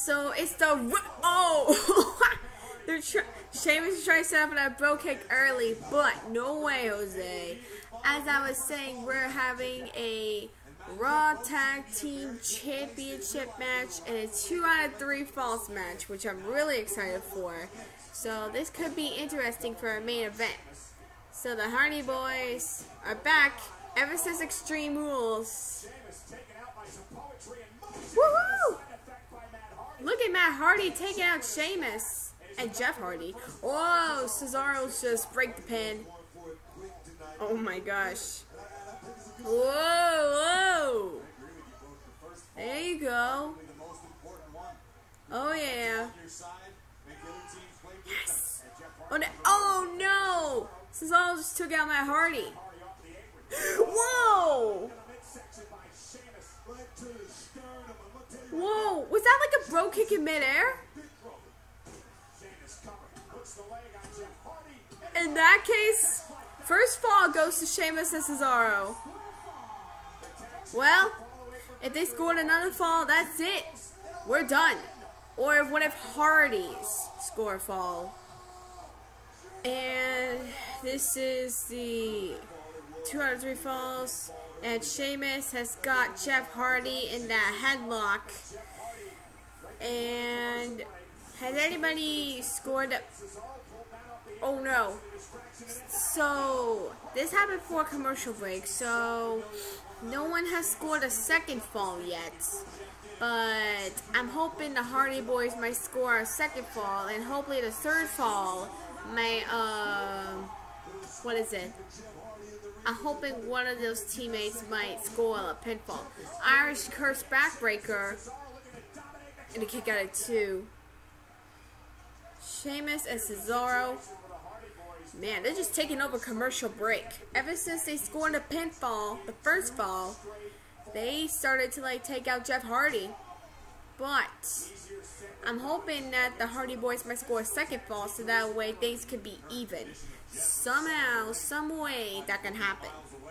So it's the oh, Sheamus is trying to set up that bro kick early, but no way, Jose. As I was saying, we're having a Raw Tag Team Championship match and a 2 out of 3 falls match, which I'm really excited for. So this could be interesting for our main event. So the Hardy Boys are back ever since Extreme Rules. Woohoo! Look at Matt Hardy taking out Sheamus and Jeff Hardy. Oh, Cesaro's just break the pin. Oh my gosh. Whoa, whoa. There you go. Oh yeah. Yes. Oh no. Cesaro just took out Matt Hardy. Whoa. Whoa. Was that like a bro kick in midair? In that case, first fall goes to Sheamus and Cesaro. Well, if they scored another fall, that's it. We're done. Or if one of Hardy's score a fall. And this is the 2 out of 3 falls. And Sheamus has got Jeff Hardy in that headlock. And has anybody scored? Oh no. So this happened before a commercial break, so no one has scored a second fall yet. But I'm hoping the Hardy Boys might score a second fall, and hopefully the third fall might what is it? I'm hoping one of those teammates might score a pinfall. Irish Curse backbreaker and a kick out of 2. Sheamus and Cesaro. Man, they're just taking over commercial break. Ever since they scored a pinfall, the first fall, they started to like take out Jeff Hardy. But I'm hoping that the Hardy Boys might score a second fall, so that way things could be even. Somehow, some way that can happen.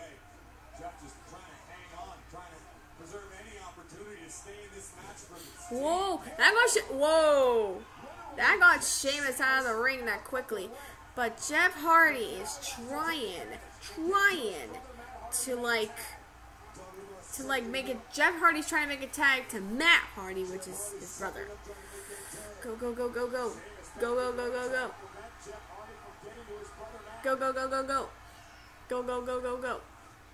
Whoa, that got Sheamus out of the ring that quickly. But Jeff Hardy is trying to make it. Jeff Hardy's trying to make a tag to Matt Hardy, which is his brother. Go, go, go, go, go. Go, go, go, go, go. Go, go, go, go, go. Go, go, go, go, go.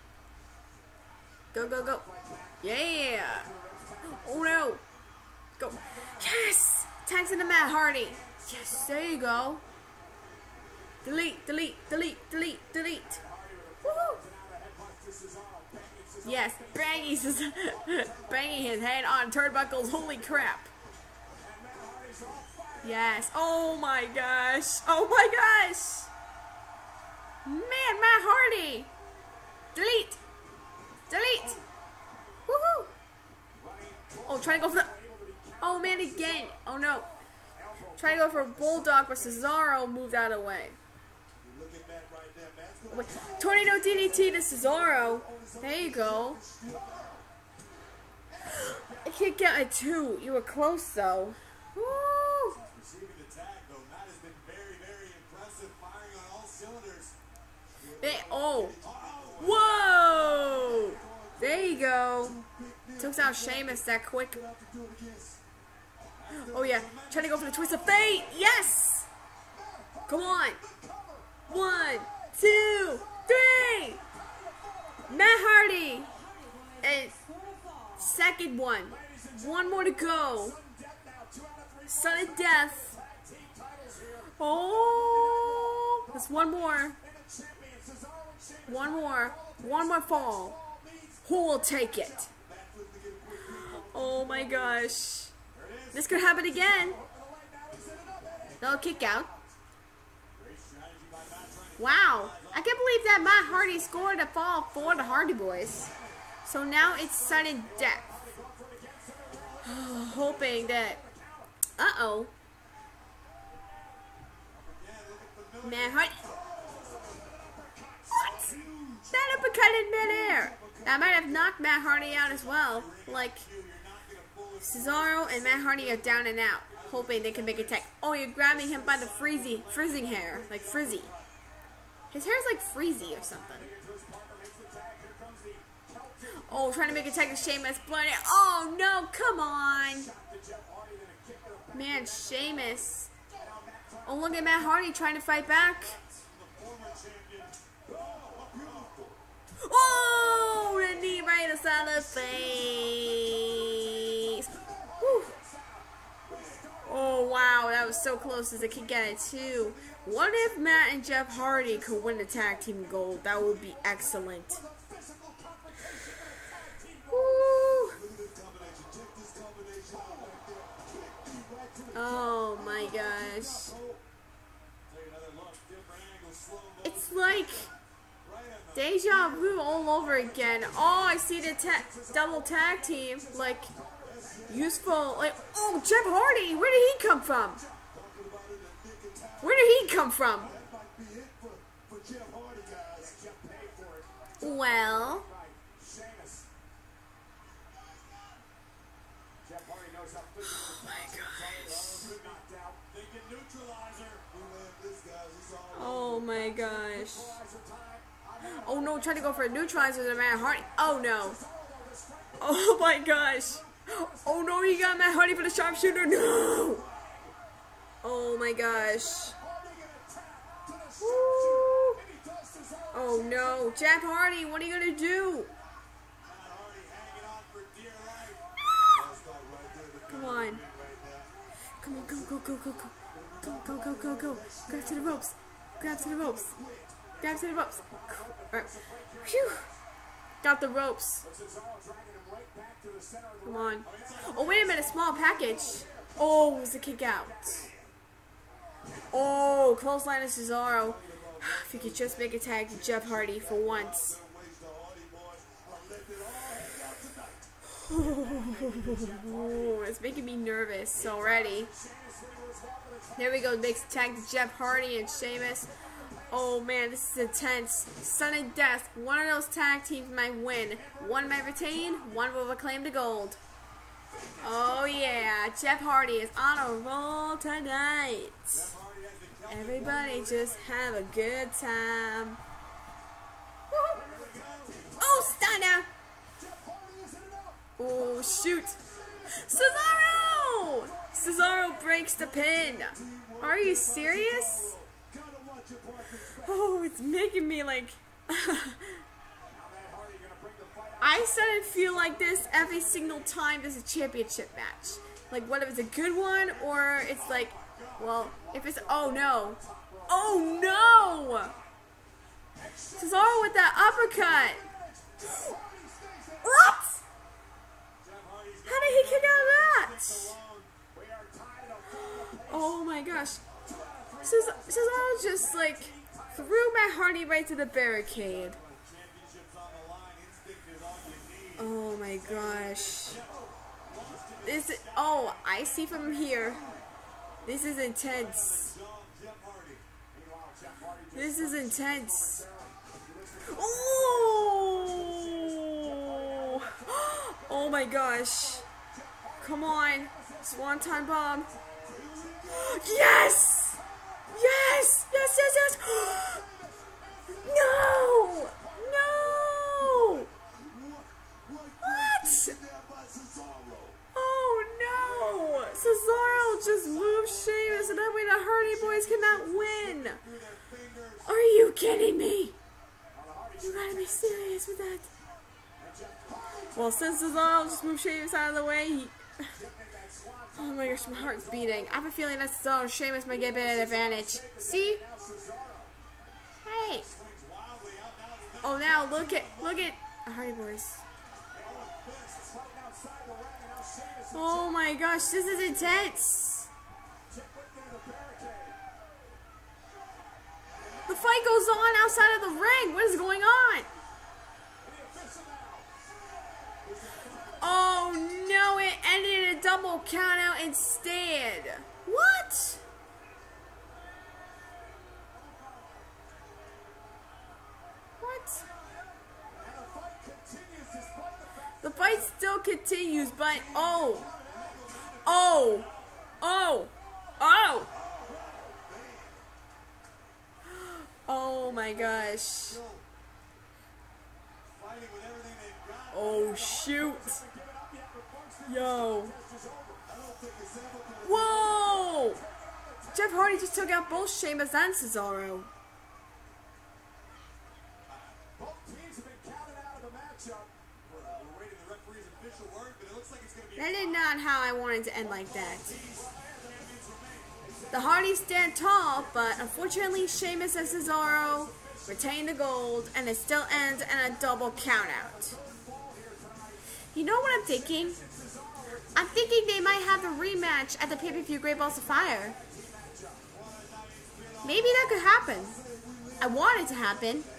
Go, go, go. Yeah. Oh no. Go. Yes. Tags into Matt Hardy. Yes, there you go. Delete, delete, delete, delete, delete. Woohoo! Yes, Baggy's just banging his head on turnbuckles. Holy crap. Yes. Oh my gosh. Oh my gosh. Man, Matt Hardy. Delete. Delete. Woohoo. Oh, trying to go for the... Oh man, again. Oh no. Trying to go for a Bulldog, but Cesaro moved out of the way. Wait, Tornado DDT to Cesaro. There you go. I can't get a 2. You were close though. Woo! Oh. Whoa! There you go. Took out Sheamus that quick. Oh yeah. Trying to go for the twist of fate. Yes! Come on. 1, 2, 3. Matt Hardy. And second one. One more to go. Son of Death. Oh. There's one more. One more. One more fall. Who will take it? Oh my gosh. This could happen again. They'll kick out. Wow. I can't believe that Matt Hardy scored a fall for the Hardy Boys. So now it's sudden death. Hoping that... Uh-oh. Matt Hardy... What? That uppercut in midair. That might have knocked Matt Hardy out as well. Like... Cesaro and Matt Hardy are down and out, hoping they can make a tag. Oh, you're grabbing him by the frizzing hair, like frizzy. His hair's like frizzy or something. Oh, trying to make a tag with Sheamus, but oh no, come on. Man, Sheamus. Oh, look at Matt Hardy trying to fight back. Oh, the knee right inside the face. Whew. Oh, wow, that was so close as it could get it, too. What if Matt and Jeff Hardy could win the tag team gold? That would be excellent. Woo. Oh, my gosh. It's like deja vu all over again. Oh, I see the double tag team. Like, useful. Like, oh, Jeff Hardy. Where did he come from? Where did he come from? Well. Oh my gosh. Oh my gosh. Oh no, trying to go for a neutralizer to Matt Hardy. Oh no. Oh my gosh. Oh no, he got Matt Hardy for the sharpshooter. No. Oh my gosh. Woo. Oh no. Jeff Hardy, what are you going to do? Come on. Come on, go, go, go, go, go. Go, go, go, go, go. Grab to the ropes. Grab to the ropes. Grab to the ropes. Right. Phew. Got the ropes. Come on. Oh, wait a minute. Small package. Oh, it was a kick out. Oh, clothesline of Cesaro. If you could just make a tag to Jeff Hardy for once. Oh, it's making me nervous already. There we go. Makes a tag to Jeff Hardy and Sheamus. Oh man, this is intense. Sudden death. One of those tag teams might win. One might retain. One will reclaim the gold. Oh yeah, Jeff Hardy is on a roll tonight. Everybody just have a good time. Oh, stunner! Oh shoot! Cesaro! Cesaro breaks the pin. Are you serious? Oh, it's making me like... I suddenly feel like this every single time there's a championship match. Like, whether it's a good one or it's like, well, if it's... Oh, no. Oh, no! Cesaro with that uppercut. What? How did he kick out of that? Oh, my gosh. Cesaro just, like, threw Matt Hardy right to the barricade. Oh my gosh. Oh, I see from here. This is intense. This is intense. Oh! Oh my gosh. Come on. Swanton bomb. Yes! Yes! Yes, yes, yes! No! No! What? Oh no! Cesaro just moved Sheamus and that way the Hardy Boys cannot win! Are you kidding me? You gotta be serious with that. Well, since Cesaro just moved Sheamus out of the way, oh my gosh, my heart's beating. I have a feeling that Cesaro and Sheamus might get a bit of advantage. See? Hey! Oh, now look at Hardy Boys. Oh my gosh, this is intense. The fight goes on outside of the ring. What is going on? Oh no, it ended in a double countout instead. What? What? The fight still continues, but oh, Oh! Oh! Oh! Oh my gosh. Oh shoot. Yo. Whoa! Jeff Hardy just took out both Sheamus and Cesaro. That is not how I wanted to end like that. The Hardys stand tall, but unfortunately Sheamus and Cesaro retain the gold, and it still ends in a double countout. You know what I'm thinking? I'm thinking they might have a rematch at the pay-per-view Great Balls of Fire. Maybe that could happen. I want it to happen.